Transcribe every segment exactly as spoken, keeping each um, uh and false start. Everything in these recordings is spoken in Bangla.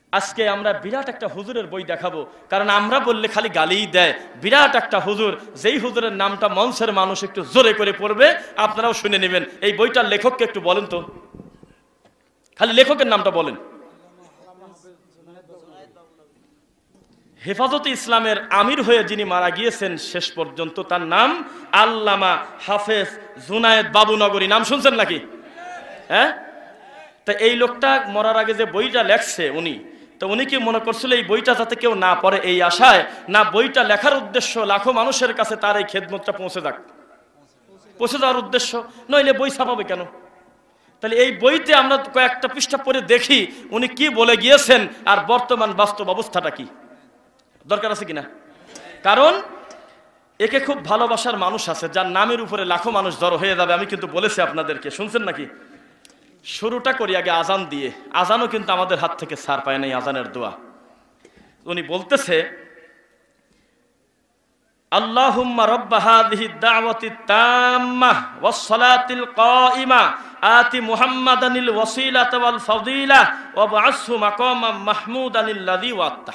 আজকে আমরা বিরাট একটা হুজুরের বই দেখাবো, কারণ আমরা বললে খালি গালিই দেয়। বিরাট একটা হুজুর, যেই হুজুরের নামটা মঞ্চের মানুষ একটু জোরে করে পড়বে, আপনারাও শুনে নেবেন। এই বইটার লেখককে একটু বলেন তো, খালি লেখকের নামটা বলেন। হেফাজতে ইসলামের আমির হয়ে যিনি মারা গিয়েছেন শেষ পর্যন্ত, তার নাম আল্লামা হাফেজ জুনায়েদ বাবুনগরী। নাম শুনছেন নাকি? হ্যাঁ, তা এই লোকটা মরার আগে যে বইটা লেখছে উনি, তো উনি কি মনে করছিল এই বইটা যাতে কেউ না পড়ে এই আশায়, না বইটা লেখার উদ্দেশ্য লাখো মানুষের কাছে তার এই খেদমতটা পৌঁছে যাক, পৌঁছে যাওয়ার উদ্দেশ্য? নইলে বই ছাপাবে কেন? তাহলে এই বইতে আমরা কয়েকটা পৃষ্ঠা পড়ে দেখি উনি কি বলে গিয়েছেন আর বর্তমান বাস্তব অবস্থাটা কি। দরকার আছে কিনা? কারণ একে খুব ভালোবাসার মানুষ আছে যার নামের উপরে লাখো মানুষ জড়ো হয়ে যাবে। আমি কিন্তু বলেছি আপনাদেরকে, শুনছেন নাকি? শুরুটা করি আগে আজান দিয়ে। আজানও কিন্তু আমাদের হাত থেকে ছাড় পায় নাই, আজানের দোয়া। উনি বলতেছে, আল্লাহুম্মা রাব্বা হাযিহি দাওয়াতি তাম্মাহ ওয়াস সালাতিল কাইমা আতি মুহাম্মাদানিল ওয়াসিলাতা ওয়াল ফাদিলা ওয়া বআসহু মাকামাম মাহমুদানিল্লাযী ওয়াত্তা।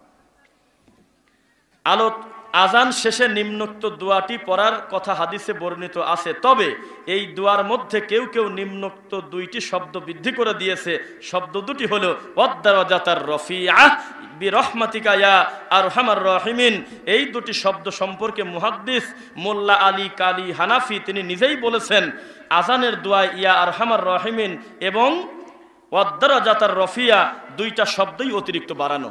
আলো আজান শেষে নিম্নোক্ত দোয়াটি পড়ার কথা হাদিসে বর্ণিত আছে, তবে এই দোয়ার মধ্যে কেউ কেউ নিম্নোক্ত দুইটি শব্দ বৃদ্ধি করে দিয়েছে। শব্দ দুটি হলো ওয়াদ-দারাজাতার রফিআহ বিরহমাতিকা ইয়া আরহামার রাহিমিন। এই দুটি শব্দ সম্পর্কে মুহাদ্দিস মোল্লা আলী কালী হানাফি তিনি নিজেই বলেছেন, আজানের দোয়ায় ইয়া আরহামার রাহিমিন এবং ওয়াদ-দারাজাতার রফিয়া দুইটা শব্দই অতিরিক্ত বাড়ানো।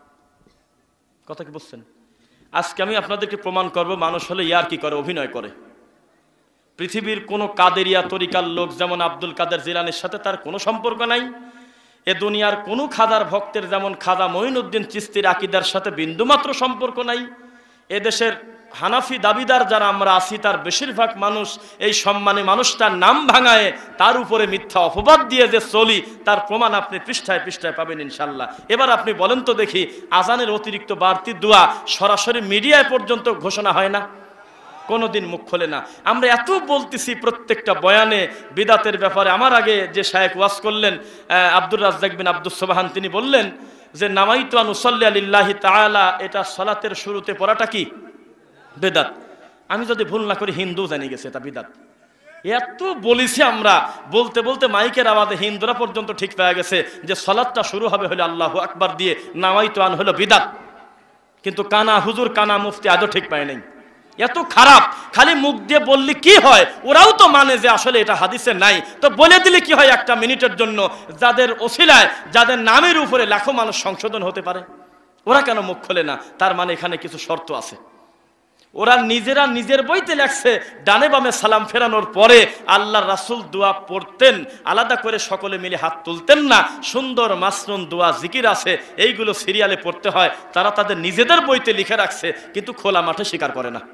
কথা কি বুঝছেন? আজকে আমি আপনাদেরকে প্রমাণ করব মানুষ হলে ইয়ার কি করে, অভিনয় করে। পৃথিবীর কোনো কাদেরিয়া তরিকার লোক যেমন আব্দুল কাদের জিলানির সাথে তার কোনো সম্পর্ক নাই। এ দুনিয়ার কোনো খাদার ভক্তের যেমন খাজা মঈনুদ্দিন চিশতির আকীদার সাথে বিন্দুমাত্র সম্পর্ক নাই। এদেশের হানাফি দাবিদার যারা আমরা আছি তার বেশিরভাগ মানুষ এই সম্মানী মানুষটার নাম ভাঙায় তার উপরে মিথ্যা অপবাদ দিয়ে যে চলি, তার প্রমাণ আপনি পৃষ্ঠায় পৃষ্ঠায় পাবেন ইনশাল্লাহ। এবার আপনি বলেন তো দেখি, আজানের অতিরিক্ত বাড়তি দোয়া সরাসরি মিডিয়ায় পর্যন্ত ঘোষণা হয় না, কোনোদিন মুখ খোলে না। আমরা এত বলতেছি প্রত্যেকটা বয়ানে বিদাতের ব্যাপারে। আমার আগে যে শায়েখ ওয়াজ করলেন আব্দুর রাজ্জাক বিন আব্দুস সুবহান, তিনি বললেন যে নামাইতু আন উসাল্লি লিল্লাহি তাআলা, এটা সালাতের শুরুতে পড়াটা কি বেদাত। আমি যদি ভুল না করি হিন্দু জানি গেছে এটা বিদাত। এত বলেছি আমরা, বলতে বলতে মাইকের আওয়াজে হিন্দুরা পর্যন্ত ঠিক পেয়ে গেছে যে সালাতটা শুরু হবে হলো আল্লাহু আকবার দিয়ে, নামাইতু আন হলো বিদাত। কিন্তু কানা হুজুর কানা মুফতি আজও ঠিক পায় নাই। এত খারাপ, খালি মুখ দিয়ে বললে কি হয়? ওরাও তো মানে যে আসলে এটা হাদিসে নাই, তো বলে দিলে কি হয় একটা মিনিটের জন্য, যাদের ওসিলায় যাদের নামের উপরে লাখো মানুষ সংশোধন হতে পারে। ওরা কেন মুখ খোলে না? তার মানে এখানে কিছু শর্ত আছে। ওরা নিজেরা নিজের বইতে লেখছে ডানে বামে সালাম ফেরানোর পরে আল্লাহর রাসূল দোয়া পড়তেন, আলাদা করে সকলে মিলে হাত তুলতেন না। সুন্দর মাসনুন দোয়া জিকির আছে, এইগুলো সিরিয়ালে পড়তে হয়। তারা তাদের নিজেদের বইতে লিখে রাখছে, কিন্তু খোলা মাঠে স্বীকার করে না।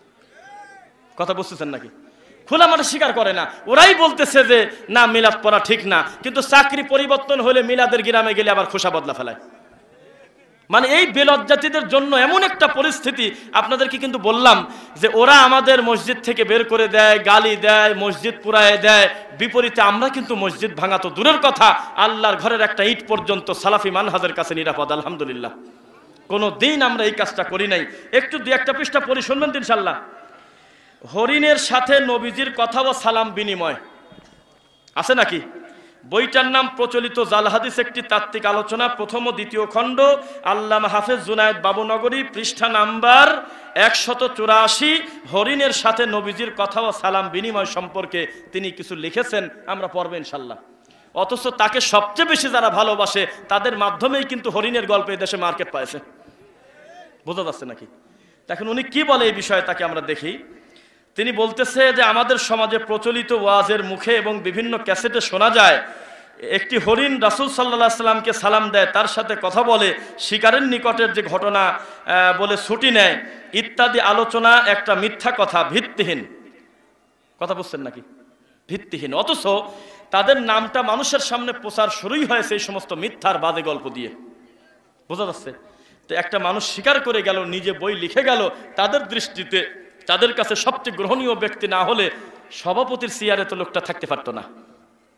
কথা বুঝতেছেন নাকি? খোলা মাঠে স্বীকার করে না। ওরাই বলতেছে যে না মিলাদ পড়া ঠিক না, কিন্তু চাকরি পরিবর্তন হলে মিলাদের গ্রামে গেলে আবার খোসা বদলা ফেলায়। মানে এই বেলজ্জাতিদের জন্য এমন একটা পরিস্থিতি। আপনাদেরকে কিন্তু বললাম যে ওরা আমাদের মসজিদ থেকে বের করে দেয়, গালি দেয়, মসজিদ পুরায় দেয়। বিপরীতে আমরা কিন্তু মসজিদ ভাঙা তো দূরের কথা, আল্লাহর ঘরের একটা ইট পর্যন্ত সালাফি মানহাজের কাছে নিরাপদ, আলহামদুলিল্লাহ। কোনো দিন আমরা এই কাজটা করি নাই। একটু দু একটা পৃষ্ঠা পড়ি, শুনবেন ইনশাল্লাহ। হরিণের সাথে নবীজির কথা ও সালাম বিনিময় আছে নাকি? বইটার নাম প্রচলিত জাল হাদিস, একটি তাত্ত্বিক আলোচনা, প্রথম ও দ্বিতীয় খণ্ড, আল্লামা হাফেজ জুনায়েদ বাবুনগরী, পৃষ্ঠা নাম্বার একশত চুরাশি। হরিণের সাথে নবীজির কথা ও সালাম বিনিময় সম্পর্কে তিনি কিছু লিখেছেন, আমরা পড়ব ইনশাল্লাহ। অথচ তাকে সবচেয়ে বেশি যারা ভালোবাসে তাদের মাধ্যমেই কিন্তু হরিণের গল্পে দেশে মার্কেট পাইছে। বোঝা যাচ্ছে নাকি? এখন উনি কি বলে এই বিষয়ে, তাকে আমরা দেখি। তিনি বলতেছে যে আমাদের সমাজে প্রচলিত ওয়াজের মুখে এবং বিভিন্ন ক্যাসেটে শোনা যায় একটি হরিণ রাসূল সাল্লাল্লাহু আলাইহি সাল্লামকে সালাম দেয়, তার সাথে কথা বলে, শিকারের নিকটের যে ঘটনা বলে ছুটি নেয় ইত্যাদি আলোচনা একটা মিথ্যা কথা, ভিত্তিহীন। কথা বুঝছেন নাকি? ভিত্তিহীন। অথচ তাদের নামটা মানুষের সামনে প্রচার শুরুই হয়েছে এই সমস্ত মিথ্যার বাজে গল্প দিয়ে। বোঝা যাচ্ছে? তো একটা মানুষ স্বীকার করে গেল, নিজে বই লিখে গেল, তাদের দৃষ্টিতে তাদের কাছে সবচেয়ে গ্রহণীয় ব্যক্তি না হলে সভাপতির চেয়ারে তো লোকটা থাকতে পারতো না।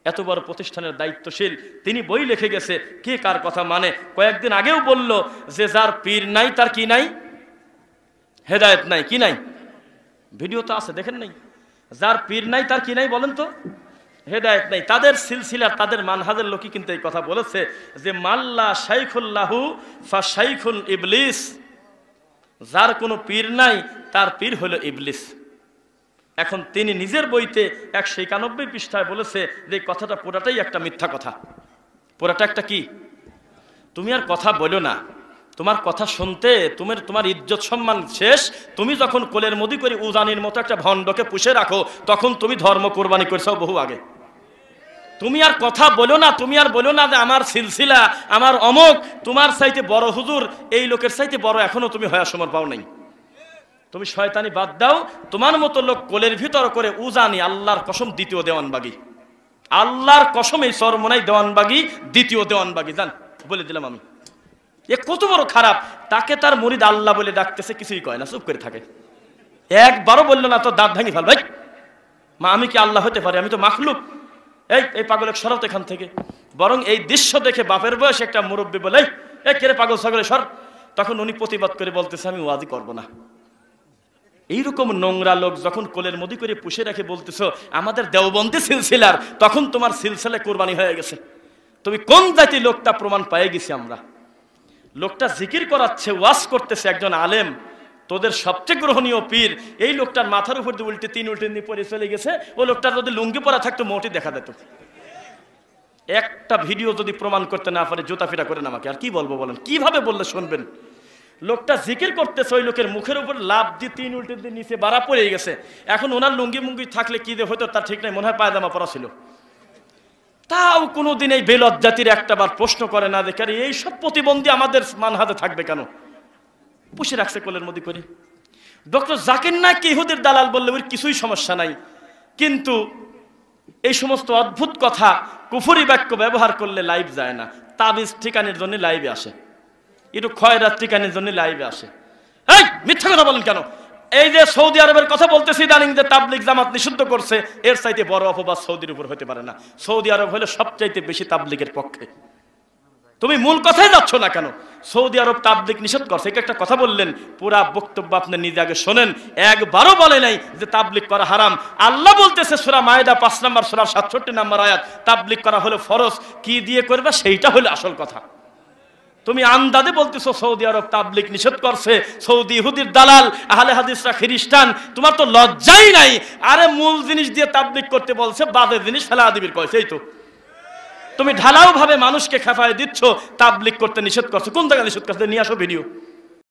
এত বড় প্রতিষ্ঠানের দায়িত্বশীল, তিনি বই লিখে গেছে কে কার কথা মানে। কয়েকদিন আগেও বলল যে যার পীর নাই তার কি নাই, হেদায়েত নাই। কি নাই? ভিডিও তো আছে, দেখেন নাই? যার পীর নাই তার কি নাই বলেন তো? হেদায়েত নাই। তাদের সিলসিলার, তাদের মানহাজের লোকই কিন্তু এই কথা বলেছে যে মাল্লা শাইখুল্লাহু ফা শাইখুল ইবলিস, যার কোনো পীর নাই তার পীর হলো ইবলিস। এখন তিনি নিজের বইতে একশো একানব্বই পৃষ্ঠায় বলেছে যে কথাটা পুরাটাই একটা মিথ্যা কথা, পুরাটা একটা কি। তুমি আর কথা বলো না, তোমার কথা শুনতে তোমার তোমার ইজ্জত সম্মান শেষ। তুমি যখন কোলের মদি করে উজানির মতো একটা ভণ্ডকে পুষে রাখো, তখন তুমি ধর্ম কোরবানি করছো বহু আগে। তুমি আর কথা বলো না, তুমি আর বলো না যে আমার সিলসিলা, আমার অমক, তোমার চাইতে বড় হুজুর এই লোকের চাইতে বড় এখনো তুমি হওয়ার সময় পাও নাই। তুমি শয়তানি বাদ দাও। তোমার মতো লোক কোলের ভিতর করে উজানি, আল্লাহর কসম দ্বিতীয় দেওয়ানবাগি, আল্লাহর কসম এই চরমনাই দেওয়ানবাগি, দ্বিতীয় দেওয়ানবাগি। জান বলে দিলাম আমি, এ কত বড় খারাপ। তাকে তার মুরিদ আল্লাহ বলে ডাকতেছে, কিছুই কয় না, চুপ করে থাকে। একবারও বললো না তো দাঁত ভাঙি ফেল ভাই, মা আমি কি আল্লাহ হতে পারি? আমি তো মাখলুক। এই এই পাগলের সরত এখান থেকে। বরং এই দৃশ্য দেখে বাপের বয়স একটা মুরব্বী বলে এ কেরে পাগল ছাগলে সর, তখন উনি প্রতিবাদ করে বলতেছে আমি ওয়াজি করবো না। এইরকম নোংরা লোক যখন কোলের মদি করে পুষে রেখে বলতেছো আমাদের দেওবন্দি সিলসিলার, তখন তোমার সিলসিলা কোরবানি হয়ে গেছে। তুমি কোন জাতি লোকটা প্রমাণ পেয়ে গেছি আমরা। লোকটা জিকির করাচ্ছে, ওয়াজ করতেছে একজন আলেম, তোদের সবচেয়ে গ্রহণীয় পীর। এই লোকটার মাথার উপর দিয়ে উল্টে তিন উল্টে নিয়ে পরে চলে গেছে। ও লোকটার যদি লুঙ্গি পরা থাকতো মোটি দেখা যেত। একটা ভিডিও যদি প্রমাণ করতে না পারে জুতা ফিরা করেন আমাকে, আর কি বলবো বলেন? কিভাবে বললে শুনবেন? লোকটা জিকির করতেছে, ওই লোকের মুখের উপর লাভ দিয়ে তিন উল্টে দিয়ে নিচে বাড়া পড়ে গেছে। এখন ওনার লুঙ্গি মুঙ্গি থাকলে কি যে হতো তার ঠিক নাই, মনে হয় পায়জামা পরা ছিল। তাও কোনোদিন এই বেলজ্জাতির জাতির একটা বার প্রশ্ন করে না দেখে এই সব প্রতিবন্ধী আমাদের মানহাজে থাকবে কেন? পুষে রাখছে কোলের মধ্যে করে। ডক্টর জাকির নায়েক ইহুদির দালাল বললে ওর কিছুই সমস্যা নাই, কিন্তু এই সমস্ত অদ্ভুত কথা কুফরি বাক্য ব্যবহার করলে লাইভ যায় না। তাবিজ ঠিকানের জন্য লাইভে আসে, একটু খয়রাত ঠিকানের জন্য লাইভে আসে। এই মিথ্যা কথা বলেন কেন? এই যে সৌদি আরবের কথা বলতেছি, দানিং যে তাবলিগ জামাত নিষিদ্ধ করছে, এর চাইতে বড় অপবাদ সৌদির উপর হতে পারে না। সৌদি আরব হলে সবচাইতে বেশি তাবলিগের পক্ষে। তুমি মূল কথাই যাচ্ছ না কেন? সৌদি আরব তাবলিগ নিষেধ করছে, একটা কথা বললেন, পুরা বক্তব্য আপনি নিজে আগে শোনেন। একবারও বলে নাই যে তাবলিগ করা হারাম। আল্লাহ বলতেছে সূরা মায়েদা পাঁচ নম্বর সূরা সাতষট্টি নম্বর আয়াত, তাবলিগ করা হলো ফরজ, কি দিয়ে করবে সেইটা হলো আসল কথা। তুমি আন্দাজে বলতেছো সৌদি আরব তাবলিগ নিষেধ করছে, সৌদি ইহুদির দালাল, আহলে হাদিসরা খ্রিস্টান। তোমার তো লজ্জাই নাই। আরে মূল জিনিস দিয়ে তাবলিগ করতে বলছে, বাজে জিনিস ফেলা দিবির কইছে। এই তো তুমি ঢালাও ভাবে মানুষকে খেপায় দিচ্ছ, তাবলিগ করতে নিষেধ করছো। কোন জায়গায় নিষেধ করছে? নিয়ে আসো ভিডিও।